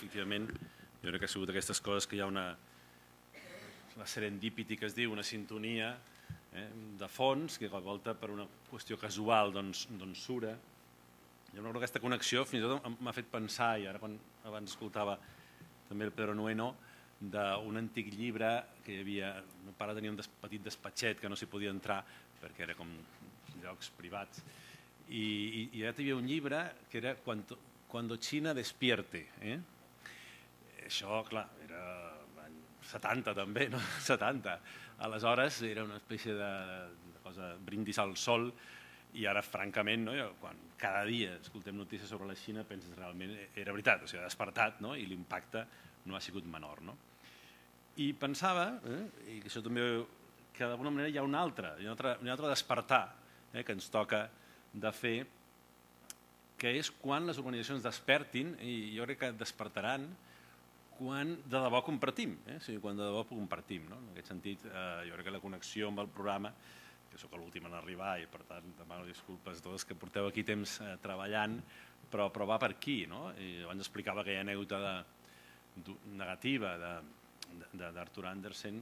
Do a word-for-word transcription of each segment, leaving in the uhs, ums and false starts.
efectivament, jo crec que ha sigut aquestes coses que hi ha una la serendipity que es diu, una sintonia de fons que a volta per una qüestió casual doncs sura. Jo no crec que aquesta connexió fins i tot m'ha fet pensar, i ara quan abans escoltava també el Pedro Nueno, d'un antic llibre que hi havia, el meu pare tenia un petit despatxet que no s'hi podia entrar perquè era com llocs privats, i hi havia un llibre que era Cuando China despierte. Això, clar, era l'any setanta també, no? setanta. Aleshores era una espècie de cosa, brindis al sol, i ara, francament, quan cada dia escoltem notícies sobre la Xina, penses realment era veritat, o sigui, ha despertat i l'impacte no ha sigut menor. I pensava, i això també, que d'alguna manera hi ha un altre, hi ha un altre despertar que ens toca de fer, que és quan les organitzacions despertin, i jo crec que despertaran quan de debò compartim, quan de debò compartim. En aquest sentit, jo crec que la connexió amb el programa, que sóc l'últim en arribar i per tant demano disculpes a tots que porteu aquí temps treballant, però va per aquí. Abans explicava aquella anècdota negativa d'Arthur Andersen,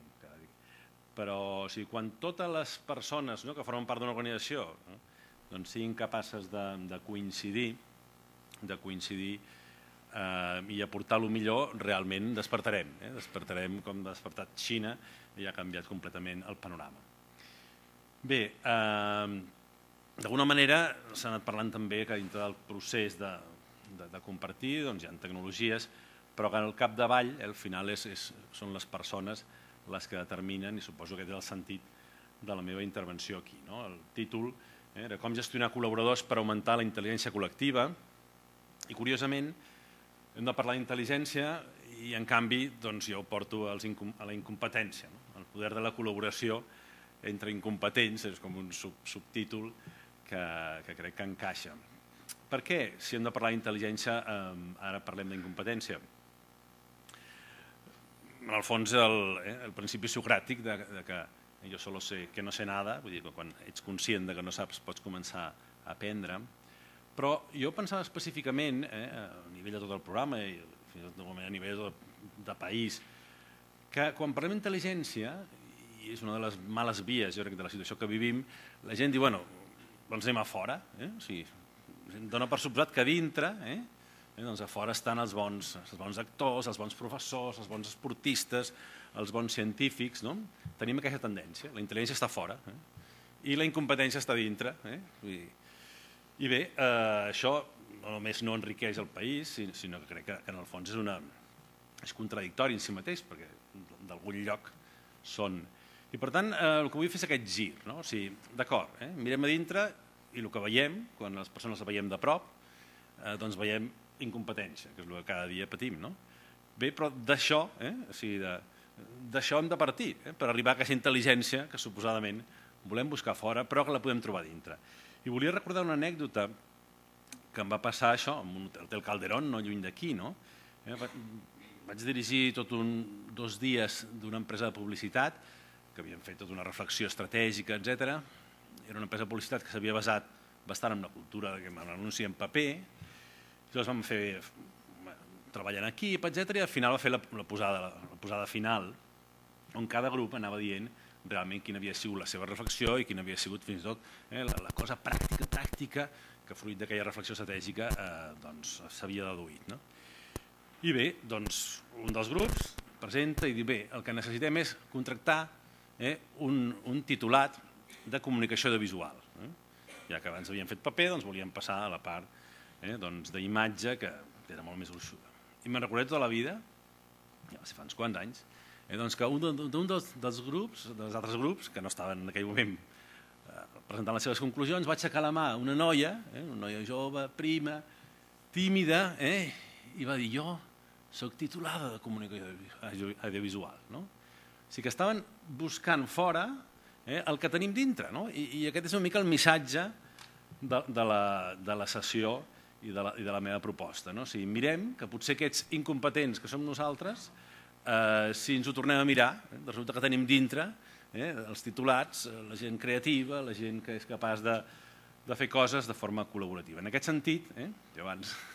però quan totes les persones que formen part d'una organització siguin capaces de coincidir de coincidir i aportar el millor, realment despertarem. Despertarem com ha despertat Xina i ha canviat completament el panorama. Bé, d'alguna manera s'ha anat parlant també que dintre del procés de compartir hi ha tecnologies, però que al capdavall, al final, són les persones les que determinen, i suposo que aquest és el sentit de la meva intervenció aquí. El títol era Com gestionar col·laboradors per augmentar la intel·ligència col·lectiva, i curiosament hem de parlar d'intel·ligència i en canvi jo ho porto a la incompetència. El poder de la col·laboració entre incompetents és com un subtítol que crec que encaixa. Per què, si hem de parlar d'intel·ligència, ara parlem d'incompetència? En el fons, el principi socràtic que jo solo sé que no sé nada, vull dir que quan ets conscient que no saps pots començar a aprendre, però jo pensava específicament a nivell de tot el programa i fins i tot a nivell de país que quan parlem d'intel·ligència, i és una de les males vies jo crec de la situació que vivim, la gent diu, bueno, doncs anem a fora, o sigui, dona per suposat que a dintre, doncs a fora estan els bons actors, els bons professors, els bons esportistes, els bons científics, tenim aquesta tendència, la intel·ligència està fora i la incompetència està dintre. I bé, això no només no enriqueix el país, sinó que crec que en el fons és contradictori en si mateix, perquè d'algun lloc són. I per tant, el que vull fer és aquest gir, o sigui, d'acord, mirem a dintre i el que veiem, quan les persones la veiem de prop, doncs veiem incompetència, que és el que cada dia patim. Bé, però d'això, d'això hem de partir, per arribar a aquesta intel·ligència que suposadament volem buscar fora, però que la podem trobar dintre. I volia recordar una anècdota que em va passar això, en un hotel Calderón, no lluny d'aquí. Vaig dirigir tot dos dies d'una empresa de publicitat, que havien fet tota una reflexió estratègica, etcètera. Era una empresa de publicitat que s'havia basat bastant en la cultura que m'anunci en paper. Llavors vam fer treballar en equip, etcètera, i al final va fer la posada final, on cada grup anava dient realment quina havia sigut la seva reflexió i quina havia sigut fins i tot la cosa pràctica, pràctica, que fruit d'aquella reflexió estratègica s'havia deduït. I bé, doncs, un dels grups presenta i diu, bé, el que necessitem és contractar un titulat de comunicació audiovisual. Ja que abans havíem fet paper, doncs volíem passar a la part d'imatge, que era molt més gruixuda. I me'n recordo tota la vida, ja va ser fa uns quants anys, que un dels grups, dels altres grups, que no estaven en aquell moment presentant les seves conclusions, va aixecar la mà una noia, una noia jove, prima, tímida, i va dir, jo soc titulada de comunicació audiovisual. O sigui que estaven buscant fora el que tenim dintre, i aquest és una mica el missatge de la sessió i de la meva proposta. O sigui, mirem que potser aquests incompetents que som nosaltres, si ens ho tornem a mirar, resulta que tenim dintre els titulats, la gent creativa, la gent que és capaç de fer coses de forma col·laborativa. En aquest sentit, jo abans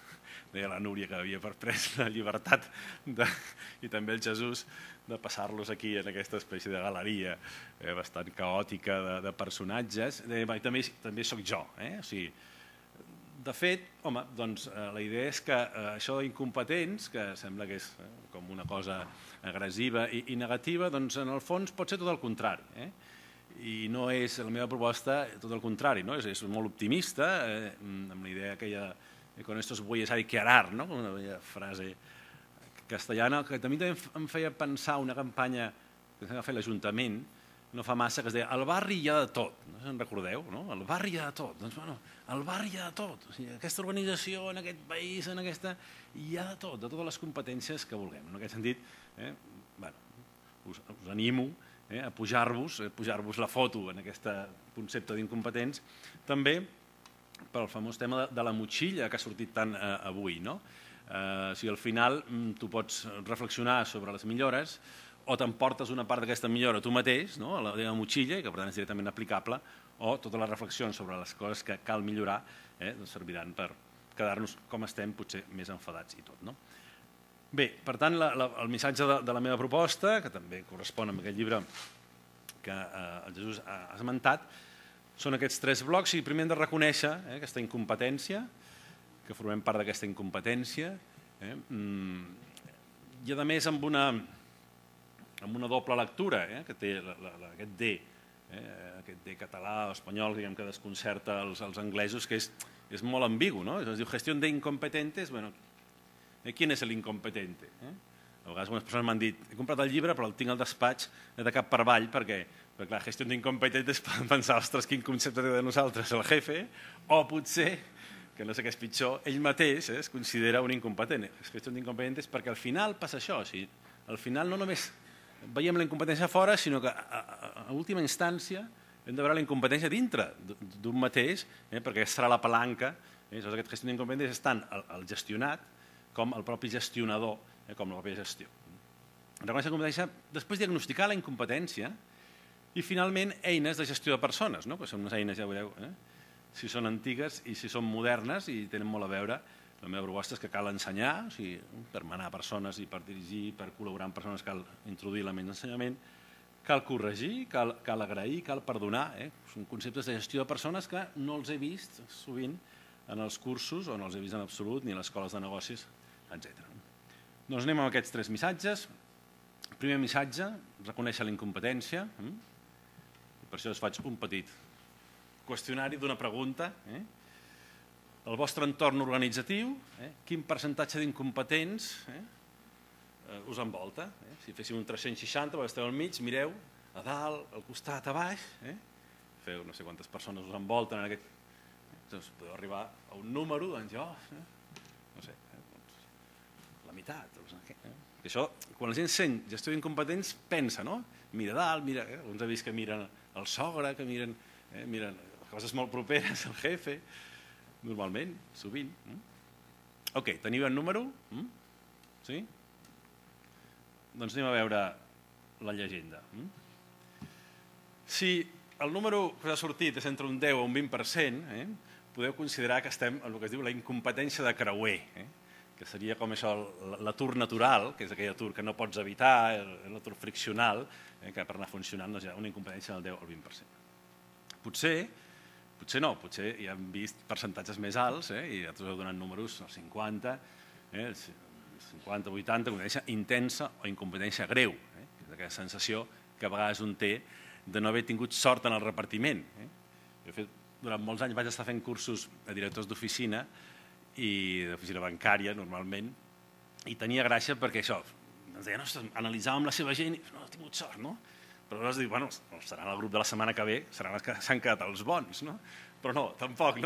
deia la Núria que havia pres la llibertat, de, i també el Jesús, de passar-los aquí en aquesta espècie de galeria eh, bastant caòtica de, de personatges. Eh, també, també sóc jo. Eh? O sigui, de fet, home, doncs, eh, la idea és que eh, això d'incompetents, que sembla que és eh, com una cosa agressiva i, i negativa, doncs en el fons pot ser tot el contrari. Eh? I no és la meva proposta tot el contrari, no? és, és molt optimista, eh, amb la idea aquella de con estos bueyes hay que arar, no? Una bella frase castellana, que també em feia pensar una campanya que s'ha fet l'Ajuntament, no fa massa, que es deia el barri hi ha de tot, no sé si en recordeu, no? El barri hi ha de tot, doncs bueno, el barri hi ha de tot, o sigui, aquesta organització, en aquest país, en aquesta, hi ha de tot, de totes les competències que vulguem. En aquest sentit, eh, bueno, us, us animo Eh, a pujar-vos, eh, pujar-vos la foto en aquest concepte d'incompetents, també pel famós tema de, de la motxilla que ha sortit tant eh, avui. No? Eh, o sigui, al final tu pots reflexionar sobre les millores o t'emportes una part d'aquesta millora tu mateix, no? a la teva motxilla, i que per tant és directament aplicable, o totes les reflexions sobre les coses que cal millorar eh, doncs serviran per quedar-nos com estem, potser més enfadats i tot. No? Bé, per tant, la, la, el missatge de, de la meva proposta, que també correspon amb aquest llibre que eh, el Jesús ha esmentat, són aquests tres blocs. I primer hem de reconèixer eh, aquesta incompetència, que formem part d'aquesta incompetència, eh, i a més amb una, amb una doble lectura, eh, que té la, la, aquest D, eh, aquest D català o espanyol diguem, que desconcerta els, els anglesos, que és, és molt ambigu. No? Es diu gestió de incompetentes, bueno, ¿quién es el incompetente? Eh? A vegades algunes persones m'han dit, he comprat el llibre però el tinc al despatx de cap per avall perquè, perquè clar, gestió d'incompetentes poden pensar, ostres, quin concepte té de nosaltres el jefe, o potser, que no sé què és pitjor, ell mateix eh, es considera un incompetent. Gestió d'incompetentes perquè al final passa això, o sigui, al final no només veiem la incompetència fora, sinó que a, a, a última instància hem de veure la incompetència dintre d'un mateix, eh, perquè serà la palanca, eh, aquesta gestió d'incompetents és tant el, el gestionat com el propi gestionador, eh, com la pròpia gestió. Reconèixer la competència, després diagnosticar la incompetència i, finalment, eines de gestió de persones, no? Que són unes eines, ja veureu, eh? si són antigues i si són modernes i tenen molt a veure. La meva proposta és que cal ensenyar, o sigui, per manar persones i per dirigir, per col·laborar amb persones cal introduir elements d'ensenyament, cal corregir, cal, cal agrair, cal perdonar. Eh? Són conceptes de gestió de persones que no els he vist sovint en els cursos, o no els he vist en absolut, ni a les escoles de negocis, etcètera. Doncs anem amb aquests tres missatges. El primer missatge, reconèixer la incompetència. Per això us faig un petit qüestionari d'una pregunta. Eh? El vostre entorn organitzatiu, eh? quin percentatge d'incompetents eh? us envolta? Eh? Si féssim un tres-cents seixanta, esteu al mig, mireu, a dalt, al costat, a baix, eh? feu no sé quantes persones us envolten en aquest... Doncs podeu arribar a un número, doncs jo... Eh? no sé, eh, doncs, la meitat. Doncs, eh? Això, quan la gent sent gestió d'incompetents, pensa, no? Mira dalt, mira, eh? uns ha vist que miren el sogre, que miren, eh? miren coses molt properes al jefe, normalment, sovint. Mm? Ok, teniu el número? Mm? Sí? Doncs anem a veure la llegenda. Mm? Si el número que ha sortit és entre un deu o un vint per cent, eh? podeu considerar que estem en el que es diu la incompetència de creuer, eh? que seria com això l'atur natural, que és aquell atur que no pots evitar, l'atur friccional, eh? que per anar funcionant doncs, hi ha una incompetència del deu al vint per cent. Potser, potser no, potser ja hem vist percentatges més alts, eh? i altres heu donat números al cinquanta, eh? cinquanta, vuitanta, incompetència intensa o incompetència greu, eh? que és aquella sensació que a vegades un té de no haver tingut sort en el repartiment. Eh? Jo he fet durant molts anys vaig estar fent cursos de directors d'oficina i d'oficina bancària, normalment, i tenia gràcia perquè això, ens deien, analitzàvem la seva gent i no, he tingut sort, no? Però aleshores dic, bueno, seran el grup de la setmana que ve, seran els que s'han quedat els bons, no? Però no, tampoc, no?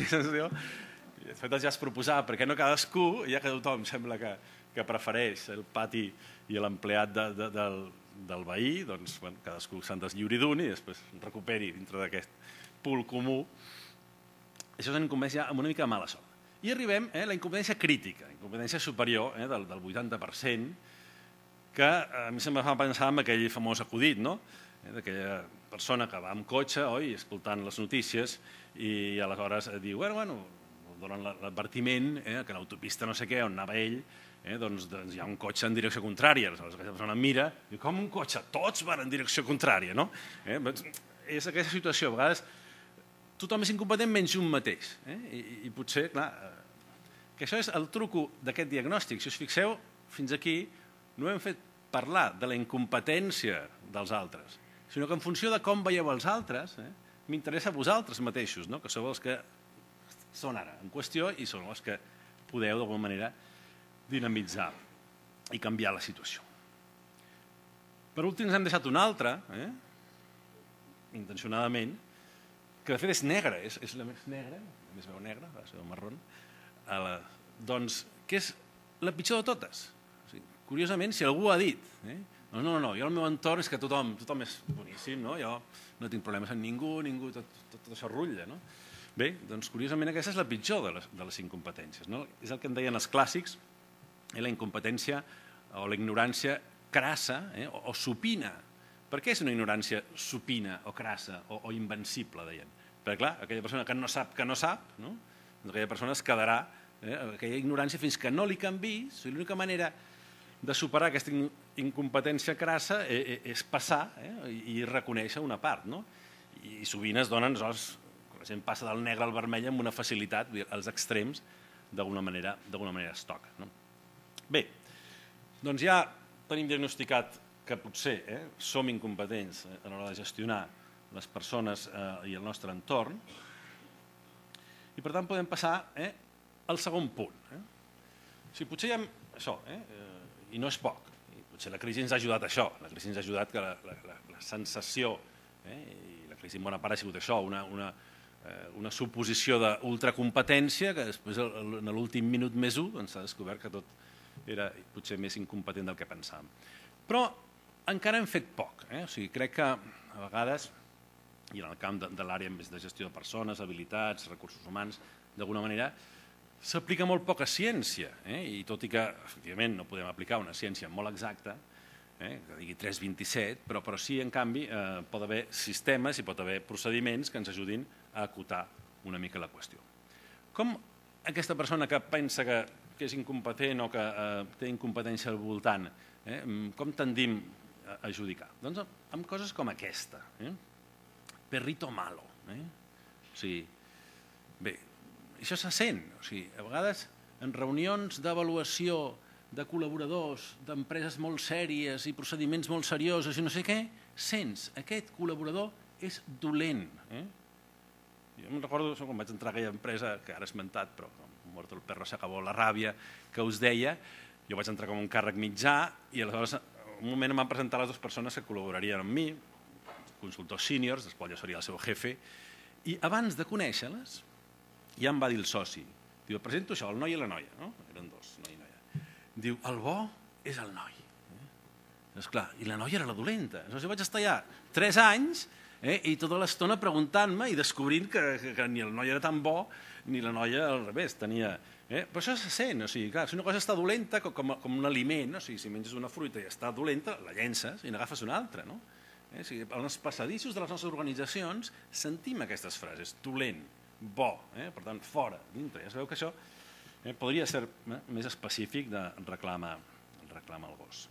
De fet, els ja es proposava, perquè no cadascú, ja que tothom sembla que, que prefereix el pati i l'empleat de, de, del, del veí, doncs bueno, cadascú se'n deslliuri d'un i després recuperi dintre d'aquest pool comú. Això és una incompetència amb una mica de mala sort. I arribem a eh, la incompetència crítica, incompetència superior eh, del, del vuitanta per cent, que a mi se'm va pensar en aquell famós acudit, no? eh, d'aquella persona que va amb cotxe, oi, escoltant les notícies, i aleshores diu, bueno, bueno, donen l'advertiment que a l'autopista no sé què, on anava ell, doncs hi ha un cotxe en direcció contrària. Aleshores aquesta persona mira i diu, com un cotxe? Tots van en direcció contrària, no? És aquesta situació. A vegades tothom és incompetent menys un mateix. I potser, clar, que això és el truco d'aquest diagnòstic. Si us fixeu, fins aquí no hem fet parlar de la incompetència dels altres, sinó que en funció de com veieu els altres, m'interessa a vosaltres mateixos, que sou els que són ara en qüestió i són els que podeu d'alguna manera dinamitzar i canviar la situació. Per últim ens hem deixat una altra, intencionadament, que de fet és negra, és la més negra, la més veu negra, la seva marró, doncs, que és la pitjor de totes. Curiosament, si algú ha dit, no, no, no, jo al meu entorn és que tothom és boníssim, jo no tinc problemes amb ningú, ningú, tot això rutlla. Bé, doncs, curiosament, aquesta és la pitjor de les incompetències. És el que en deien els clàssics, la incompetència o la ignorància crassa o supina. Per què és una ignorància supina o crassa o invencible, deien? Perquè, clar, aquella persona que no sap que no sap, aquella persona es quedarà aquella ignorància fins que no li canviï. L'única manera de superar aquesta incompetència crassa és passar i reconèixer una part. I sovint es donen, la gent passa del negre al vermell amb una facilitat, els extrems d'alguna manera es toquen. Bé, doncs ja tenim diagnosticat que potser som incompetents a l'hora de gestionar les persones i el nostre entorn i per tant podem passar al segon punt. Potser hi ha això, i no és poc, potser la crisi ens ha ajudat a això, la crisi ens ha ajudat que la sensació, i la crisi en bona part ha sigut això, una suposició d'ultracompetència que després en l'últim minut més un s'ha descobert que tot era potser més incompetent del que pensàvem. Però encara hem fet poc, crec que a vegades, i en el camp de l'àrea més de gestió de persones, habilitats, recursos humans, d'alguna manera, s'aplica molt poca ciència, i tot i que, efectivament, no podem aplicar una ciència molt exacta, que digui tres coma vint-i-set, però sí, en canvi, pot haver sistemes i pot haver procediments que ens ajudin a acotar una mica la qüestió. Com aquesta persona que pensa que és incompetent o que té incompetència al voltant, com tendim a judicar? Doncs amb coses com aquesta. Perrito malo. Bé, això se sent. A vegades, en reunions d'avaluació de col·laboradors, d'empreses molt sèries i procediments molt seriosos i no sé què, sents, aquest col·laborador és dolent. Jo em recordo, quan vaig entrar a aquella empresa, que ara he esmentat, però muerto el perro se acabó la ràbia, que us deia, jo vaig entrar com un càrrec mitjà i aleshores en un moment em van presentar les dues persones que col·laborarien amb mi, consultors sèniors, dels quals jo seria el seu jefe, i abans de conèixer-les ja em va dir el soci, diu, presento això, el noi i la noia, eren dos, noi i noia. Diu, el bo és el noi. Esclar, i la noia era la dolenta. Aleshores jo vaig estar allà tres anys i tota l'estona preguntant-me i descobrint que ni el noi era tan bo ni la noia al revés tenia... Però això se sent, si una cosa està dolenta com un aliment, si menges una fruita i està dolenta, la llences i n'agafes una altra. En els passadissos de les nostres organitzacions sentim aquestes frases, dolent, bo, per tant, fora, dintre. Ja sabeu que això podria ser més específic de reclama el gos.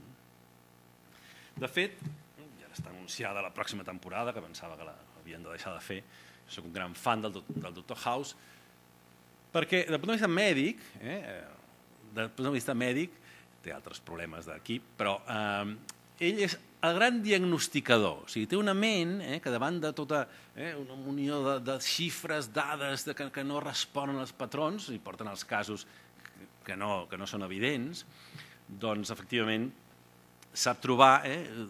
De fet, ja està anunciada la pròxima temporada, que pensava que l'havien de deixar de fer. Soc un gran fan del doctor House, perquè, des del punt de vista mèdic, des del punt de vista mèdic, té altres problemes d'equip, però ell és el gran diagnosticador. O sigui, té una ment que davant de tota una unió de xifres, dades que no responen als patrons, i porten els casos que no són evidents, doncs, efectivament, sap trobar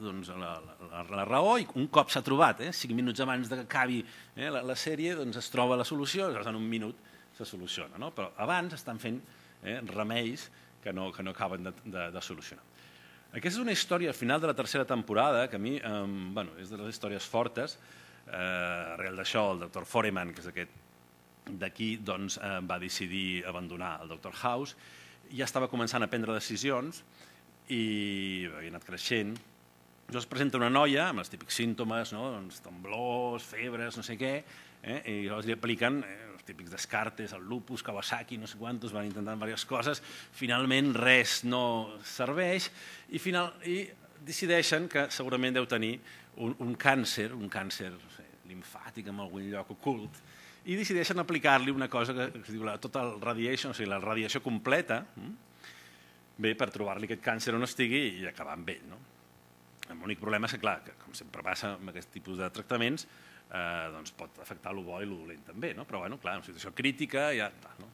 la raó i un cop s'ha trobat, cinc minuts abans que acabi la sèrie, es troba la solució, en un minut se soluciona. Però abans estan fent remeis que no acaben de solucionar. Aquesta és una història al final de la tercera temporada, que a mi és de les històries fortes. Arrel d'això, el doctor Foreman, que és aquest d'aquí, va decidir abandonar el doctor House. Ja estava començant a prendre decisions i havia anat creixent es presenta una noia amb els típics símptomes, temblors, febres, no sé què, i llavors li apliquen els típics Descartes, el lupus, Kawasaki, no sé quantos, van intentant diverses coses, finalment res no serveix i decideixen que segurament deu tenir un càncer, un càncer limfàtic en algun lloc ocult, i decideixen aplicar-li una cosa que es diu la total radiation, o sigui, la radiació completa, bé, per trobar-li aquest càncer on estigui i acabar amb ell. L'únic problema és que, clar, com sempre passa amb aquest tipus de tractaments, pot afectar el bo i el dolent també, però, clar, en una situació crítica ja...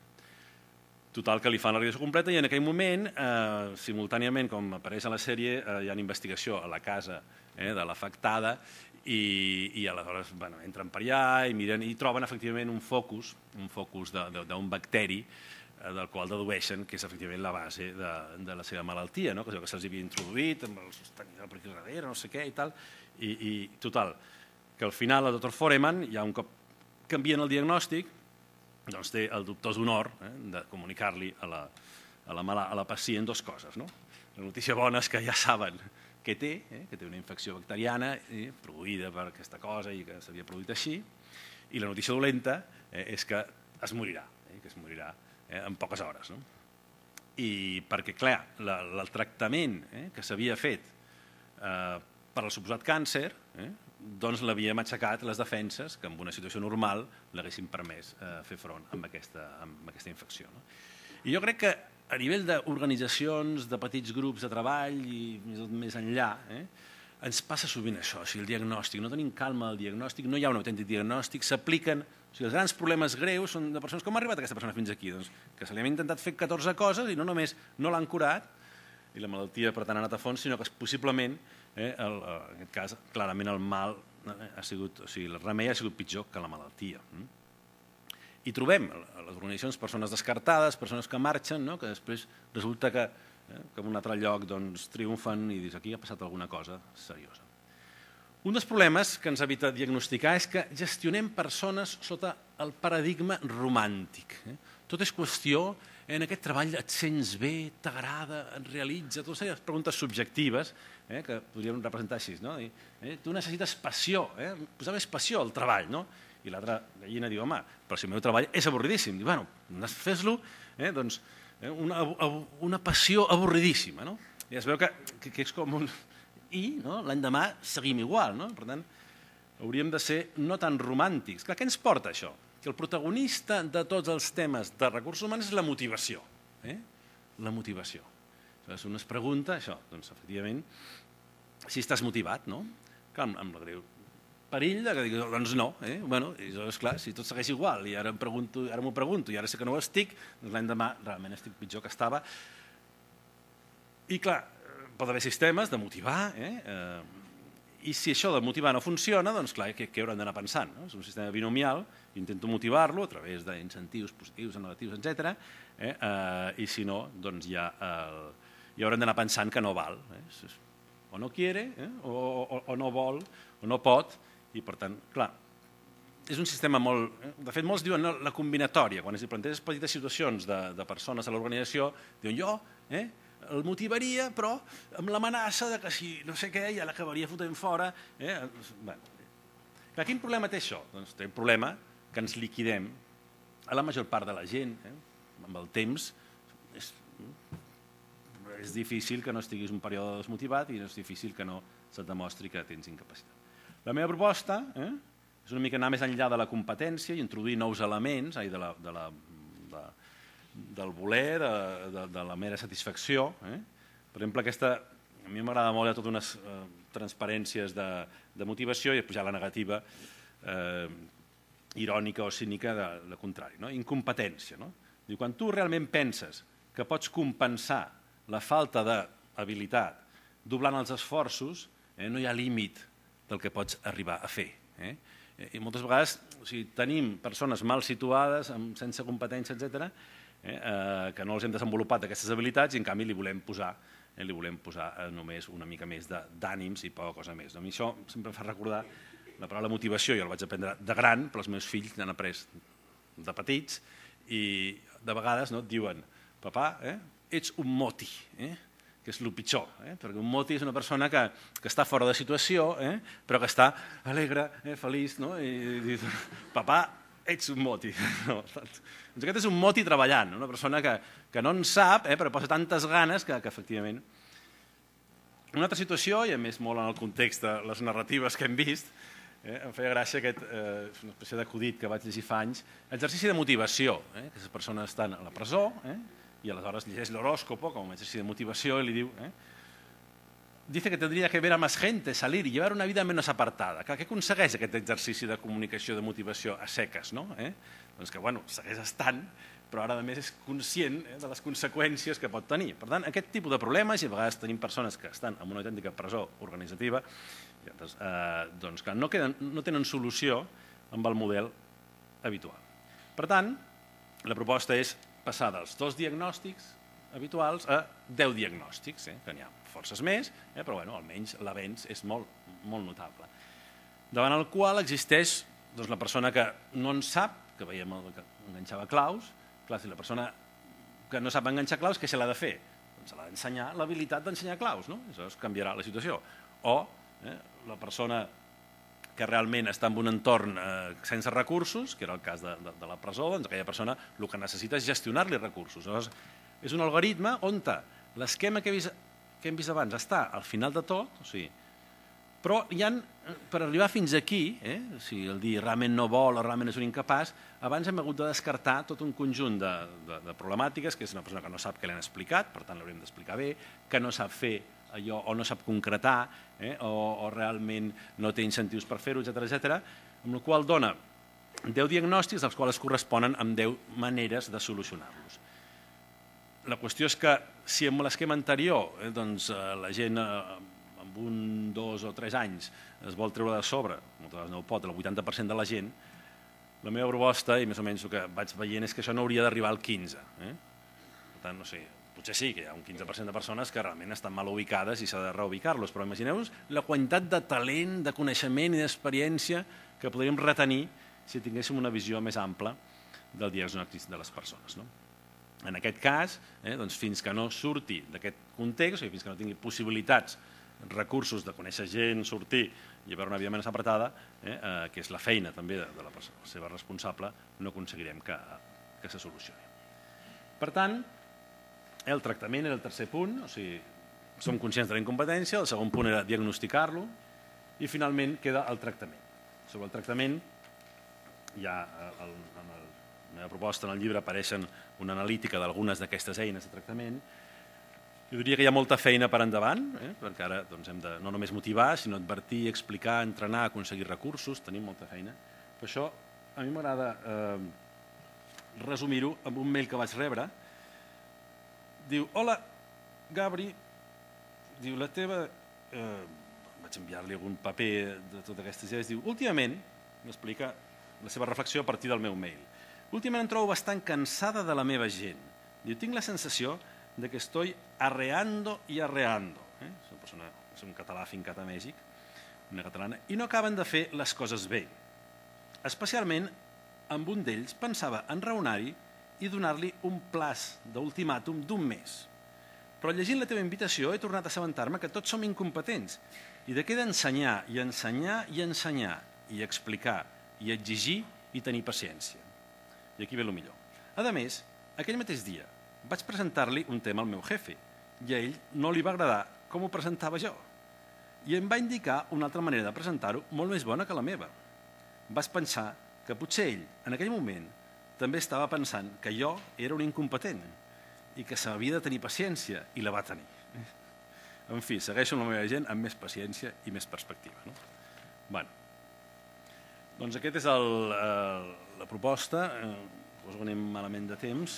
Total, que li fan la radiació completa i en aquell moment, simultàniament, com apareix a la sèrie, hi ha investigació a la casa de l'afectada i aleshores entren per allà i miren i troben efectivament un focus, un focus d'un bacteri del qual dedueixen que és efectivament la base de la seva malaltia, que se'ls havia introduït amb el sostenidor per aquí darrere, no sé què i tal, i total, que al final el doctor Foreman, ja un cop canvien el diagnòstic, doncs té el dubtós honor de comunicar-li a la pacient dues coses. La notícia bona és que ja saben què té, que té una infecció bacteriana produïda per aquesta cosa i que s'havia produït així, i la notícia dolenta és que es morirà, que es morirà en poques hores. I perquè, clar, el tractament que s'havia fet per al suposat càncer, doncs l'havia matxacat les defenses que en una situació normal l'haguessin permès fer front amb aquesta infecció. I jo crec que a nivell d'organitzacions, de petits grups de treball i més enllà, ens passa sovint això, o sigui, el diagnòstic, no tenim calma al diagnòstic, no hi ha un autèntic diagnòstic, s'apliquen, o sigui, els grans problemes greus són de persones, com ha arribat aquesta persona fins aquí? Doncs que se li han intentat fer catorze coses i no només no l'han curat, i la malaltia per tant ha anat a fons, sinó que possiblement, en aquest cas, clarament el mal ha sigut, o sigui, el remei ha sigut pitjor que la malaltia. I trobem a les organitzacions persones descartades, persones que marxen, que després resulta que en un altre lloc triomfen i dius aquí ha passat alguna cosa seriosa. Un dels problemes que ens evita diagnosticar és que gestionem persones sota el paradigma romàntic. Tot és qüestió, en aquest treball et sents bé, t'agrada, et realitza, totes aquelles preguntes subjectives que podríem representar així. Tu necessites passió, posar més passió al treball. I l'altra gallina diu, home, però si el meu treball és avorridíssim. Diu, bueno, fes-lo una passió avorridíssima. I es veu que és com un... I l'endemà seguim igual. Per tant, hauríem de ser no tan romàntics. Clar, què ens porta això? Que el protagonista de tots els temes de recursos humans és la motivació. La motivació. Si un es pregunta això, doncs, efectivament, si estàs motivat, no? Clar, amb el greu perill que dic, doncs no. Bé, és clar, si tot segueix igual i ara m'ho pregunto i ara sé que no ho estic, doncs l'endemà realment estic pitjor que estava. I clar, pot haver sistemes de motivar, i si això de motivar no funciona, doncs clar, què hauran d'anar pensant? És un sistema binomial, intento motivar-lo a través d'incentius positius o negatius, etcètera, i si no, doncs ja hauran d'anar pensant que no val. O no quiere, o no vol, o no pot, i per tant, clar, és un sistema molt... De fet, molts diuen la combinatòria, quan es planteges petites situacions de persones a l'organització, diuen jo, el motivaria, però amb l'amenaça que si no sé què ja l'acabaria fotent fora. Quin problema té això? Doncs té un problema que ens liquidem a la major part de la gent. Amb el temps és difícil que no estiguis un període desmotivat i és difícil que no se't demostri que tens incapacitat. La meva proposta és una mica anar més enllà de la competència i introduir nous elements de la del voler, de la mera satisfacció. Per exemple, aquesta, a mi m'agrada molt, hi ha totes unes transparències de motivació i després hi ha la negativa irònica o cínica de contrari. Incompetència. Quan tu realment penses que pots compensar la falta d'habilitat doblant els esforços, no hi ha límit del que pots arribar a fer. I moltes vegades tenim persones mal situades, sense competència, etcètera, que no els hem desenvolupat aquestes habilitats i en canvi li volem posar li volem posar només una mica més d'ànims i poca cosa més. A mi això sempre em fa recordar la paraula motivació, jo la vaig aprendre de gran, però els meus fills n'han après de petits i de vegades et diuen, papà, ets un moti, que és el pitjor, perquè un moti és una persona que està fora de situació, però que està alegre, feliç, i dius, papà, ets un moti. Doncs aquest és un moti treballant, una persona que no en sap, però posa tantes ganes que efectivament... Una altra situació, i a més molt en el context de les narratives que hem vist, em feia gràcia aquest, una espècie d'acudit que vaig llegir fa anys, exercici de motivació, que les persones estan a la presó i aleshores llegeix l'horòscopo com a exercici de motivació i li diu dice que tendría que ver a más gente, salir y llevar una vida menos apartada. Què aconsegueix aquest exercici de comunicació, de motivació a seques? Doncs que, bueno, segueix estant, però ara, a més, és conscient de les conseqüències que pot tenir. Per tant, aquest tipus de problemes, i a vegades tenim persones que estan en una autèntica presó organitzativa, doncs que no tenen solució amb el model habitual. Per tant, la proposta és passar dels dos diagnòstics habituals a deu diagnòstics, que n'hi ha forces més, però almenys l'avenç és molt notable. Davant el qual existeix la persona que no en sap, que veiem que enganxava claus, clar, si la persona que no sap enganxar claus, què se l'ha de fer? Doncs se l'ha d'ensenyar l'habilitat d'ensenyar claus, això canviarà la situació. O la persona que realment està en un entorn sense recursos, que era el cas de la presó, doncs aquella persona el que necessita és gestionar-li recursos. És un algoritme on l'esquema que hem vist abans està al final de tot, però per arribar fins aquí, si el dir realment no vol o realment és un incapaç, abans hem hagut de descartar tot un conjunt de problemàtiques, que és una persona que no sap què l'han explicat, per tant l'hauríem d'explicar bé, que no sap fer allò o no sap concretar o realment no té incentius per fer-ho, etcètera, amb la qual cosa dona deu diagnòstics, dels quals es corresponen amb deu maneres de solucionar-los. La qüestió és que si en l'esquema anterior la gent amb un, dos o tres anys es vol treure de sobre, moltes vegades no ho pot, el vuitanta per cent de la gent, la meva proposta, i més o menys el que vaig veient, és que això no hauria d'arribar al quinze. Per tant, no sé, potser sí que hi ha un quinze per cent de persones que realment estan mal ubicades i s'ha de reubicar-los, però imagineu-vos la quantitat de talent, de coneixement i d'experiència que podríem retenir si tinguéssim una visió més ampla del diagnòstic de les persones. En aquest cas, fins que no surti d'aquest context, fins que no tingui possibilitats, recursos de conèixer gent, sortir i veure una vida menys apretada, que és la feina també de la seva responsable, no aconseguirem que se solucioni. Per tant, el tractament era el tercer punt, o sigui, som conscients de la incompetència, el segon punt era diagnosticar-lo i finalment queda el tractament. Sobre el tractament, ja en la meva proposta en el llibre apareixen una analítica d'algunes d'aquestes eines de tractament. Jo diria que hi ha molta feina per endavant, perquè ara hem de no només motivar, sinó advertir, explicar, entrenar, aconseguir recursos, tenim molta feina. Per això a mi m'agrada resumir-ho amb un mail que vaig rebre. Diu, hola, Gabri, diu, la teva... Vaig enviar-li algun paper de totes aquestes idees. Diu, últimament, m'explica la seva reflexió a partir del meu mail, últimament em trobo bastant cansada de la meva gent. Diu, tinc la sensació de que estoy arreando y arreando. És una persona, és un català fincat a Mèxic, una catalana, i no acaben de fer les coses bé. Especialment, amb un d'ells pensava enraonar-hi i donar-li un plaç d'ultimàtum d'un mes. Però llegint la teva invitació he tornat a assabentar-me que tots som incompetents i de què he d'ensenyar i ensenyar i ensenyar i explicar i exigir i tenir paciència. I aquí ve el millor. A més, aquell mateix dia vaig presentar-li un tema al meu jefe i a ell no li va agradar com ho presentava jo. I em va indicar una altra manera de presentar-ho molt més bona que la meva. Vaig pensar que potser ell, en aquell moment, també estava pensant que jo era un incompetent i que s'havia de tenir paciència, i la va tenir. En fi, segueixo amb la meva gent amb més paciència i més perspectiva. Bé, doncs aquesta és la proposta. Us anem malament de temps.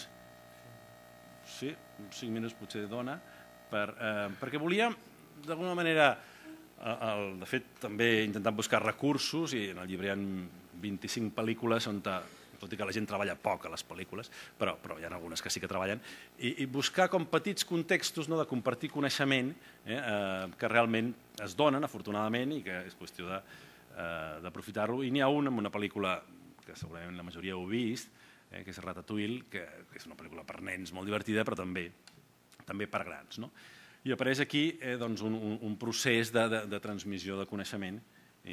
Sí, cinc minuts potser dona, perquè volia, d'alguna manera, de fet, també intentant buscar recursos, i en el llibre hi ha vint-i-cinc pel·lícules, on, tot i que la gent treballa poc a les pel·lícules, però hi ha algunes que sí que treballen, i buscar com petits contextos de compartir coneixement que realment es donen, afortunadament, i que és qüestió d'aprofitar-lo. I n'hi ha un, en una pel·lícula que segurament la majoria heu vist, que és Ratatouille, que és una pel·lícula per nens molt divertida, però també per grans. I apareix aquí un procés de transmissió de coneixement i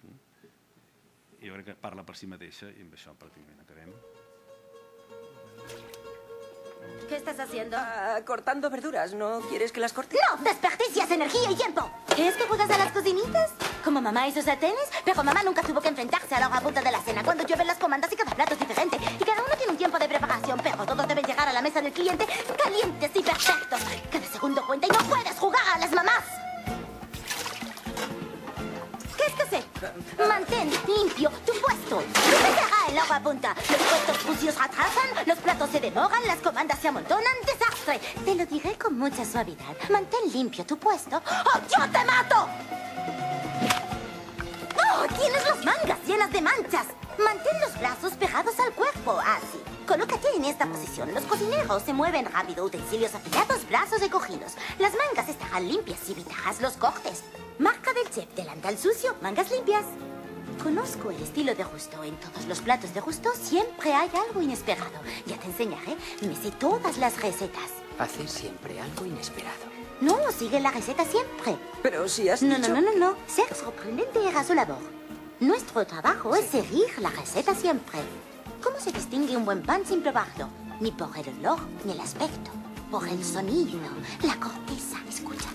jo crec que parla per si mateixa i amb això pràcticament acabem. ¿Qué estás haciendo? Ah, cortando verduras. ¿No quieres que las corte? ¡No! ¡Desperdicias energía y tiempo! ¿Es que juegas a las cocinitas? ¿Como mamá y sus sartenes? Pero mamá nunca tuvo que enfrentarse a la hora punta de la cena cuando llueven las comandas y cada plato es diferente. Y cada uno tiene un tiempo de preparación, pero todos deben llegar a la mesa del cliente calientes y perfectos. Cada segundo cuenta y no puedes jugar a las mamás. ¿Qué es que sé? Mantén limpio tu puesto. No te haga el agua punta. Los puestos sucios atrasan, los platos se demoran, las comandas se amontonan. ¡Desastre! Te lo diré con mucha suavidad. Mantén limpio tu puesto ¡o yo te mato! ¡Oh! Tienes las mangas llenas de manchas. Mantén los brazos pegados al cuerpo, así. Colócate en esta posición. Los cocineros se mueven rápido, utensilios afilados, brazos recogidos. Las mangas estarán limpias y evitajas los cortes. Marca del chef, delantal sucio, mangas limpias. Conozco el estilo de Gusto. En todos los platos de Gusto siempre hay algo inesperado. Ya te enseñaré. Me sé todas las recetas. Hacer siempre algo inesperado. No, sigue la receta siempre. Pero si has No, dicho... no, no, no, no. Ser sorprendente era su labor. Nuestro trabajo es seguir la receta siempre. ¿Cómo se distingue un buen pan sin probarlo? Ni por el olor, ni el aspecto. Por el sonido, la corteza. Escucha.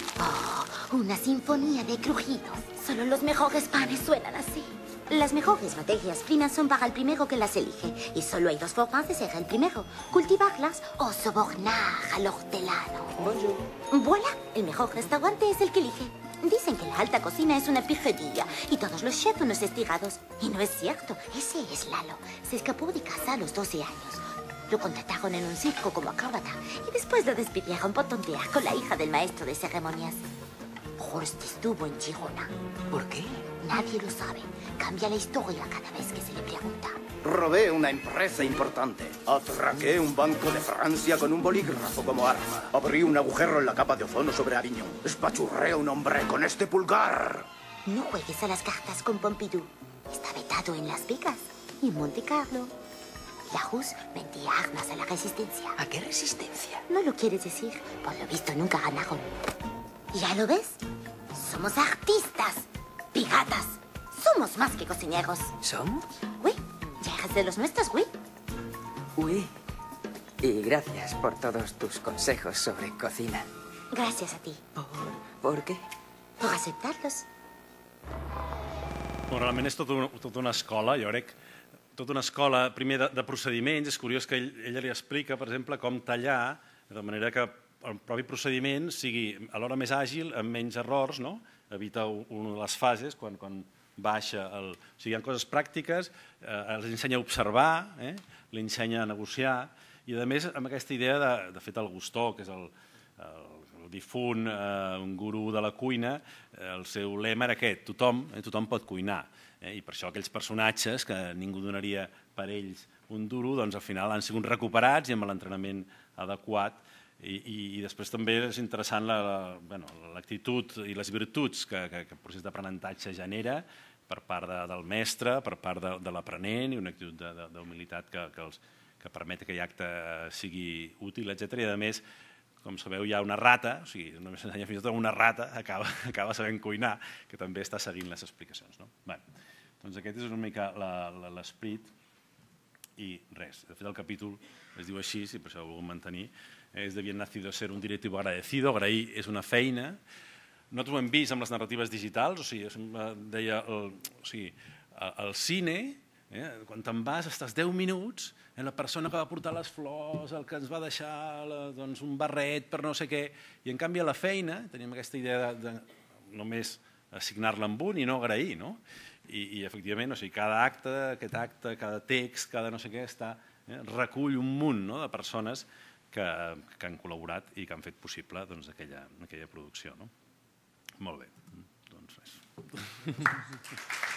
Oh, una sinfonía de crujidos. Solo los mejores panes suenan así. Las mejores materias primas son para el primero que las elige. Y solo hay dos formas de ser el primero. Cultivarlas o sobornar al hortelano. Bonjour. Voilà, el mejor restaurante es el que elige. Dicen que la alta cocina es una pijería y todos los chefs unos estirados. Y no es cierto, ese es Lalo. Se escapó de casa a los doce años. Lo contrataron en un circo como acróbata y después lo despidieron por tontear con la hija del maestro de ceremonias. Horst estuvo en Girona. ¿Por qué? Nadie lo sabe. Cambia la historia cada vez que se le pregunta. Robé una empresa importante. Atraqué un banco de Francia con un bolígrafo como arma. Abrí un agujero en la capa de ozono sobre Aviñón. Espachurré a un hombre con este pulgar. No juegues a las cartas con Pompidou. Está vetado en Las Vegas y en Monte Carlo. La R U S vendía armas a la resistencia. ¿A qué resistencia? No lo quieres decir. Por lo visto nunca ganaron. ¿Ya lo ves? Somos artistas. Piratas. Somos más que cocineros. ¿Somos? Uy, ya eres de los nuestros, güey. Uy. Y gracias por todos tus consejos sobre cocina. Gracias a ti. ¿Por, ¿por qué? Por aceptarlos. Bueno, realment és tota una, tota una escola, jo crec, tota una escola, primer, de, de procediments. És curiós que ell, ella li explica, per exemple, com tallar, de manera que el propi procediment sigui alhora més àgil, amb menys errors, no? Evita una de les fases, quan, quan baixa el... O sigui, hi ha coses pràctiques, eh, els ensenya a observar, eh? Li ensenya a negociar, i a més amb aquesta idea de, de fet el Gusteau, que és el, el, el difunt, eh, un gurú de la cuina, eh, el seu lema era aquest, tothom, eh, tothom pot cuinar. Eh? I per això aquells personatges que ningú donaria per ells un duro, doncs al final han sigut recuperats i amb l'entrenament adequat. I, i, i després també és interessant l'actitud i les virtuts que, que, que el procés d'aprenentatge genera per part de, del mestre, per part de, de l'aprenent, i una actitud d'humilitat que, que, els, que permet que aquell acte sigui útil, etcètera. I a més, com sabeu, hi ha una rata, o sigui, només s'ensenya fins i tot una rata, acaba, acaba sabent cuinar, que també està seguint les explicacions. No? Bé, doncs aquest és una mica l'esperit i res. De fet, el capítol es diu així, i per això ho volem mantenir, és de bien nacido ser un directivo agradecido. Agrair és una feina. Nosaltres ho hem vist amb les narratives digitals, o sigui, deia, el, o sigui, el cine, eh, quan te'n vas estàs deu minuts, eh, la persona que va portar les flors, el que ens va deixar la, doncs, un barret per no sé què, i en canvi a la feina tenim aquesta idea de, de només assignar-la amb un i no agrair, no? I, i efectivament, o sigui, cada acte, aquest acte, cada text, cada no sé què, està, eh, recull un munt, no?, de persones que, que han col·laborat i que han fet possible doncs, aquella, aquella producció. No? Molt bé, doncs res.